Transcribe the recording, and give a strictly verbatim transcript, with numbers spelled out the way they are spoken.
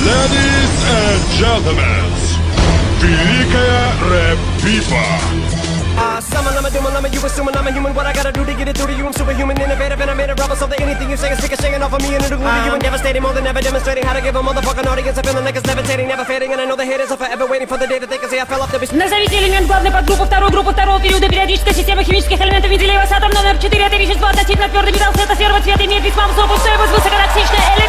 Ladies and gentlemen, великая рэп-битва. Uh, summon, I'm a doom, I'm a you assuming I'm a human. What I gotta do to get it through to you? I'm superhuman, innovative, and I made a rubber. So that anything you say is sick of shaking off of me and it'll glue to you and devastating. More than ever demonstrating how to give a motherfucking audience a feeling like it's levitating, never fading. And I know the haters are forever waiting for the day that they can say I fell off the beast. Назовите элемент главной подгруппы второй группы второго периода периодической системы химических элементов Менделеева с атом номер четыре. Это вещество относительно твердый металл цвета серого цвета, имеет весьма высокую стоимость, высокотоксичное элемент.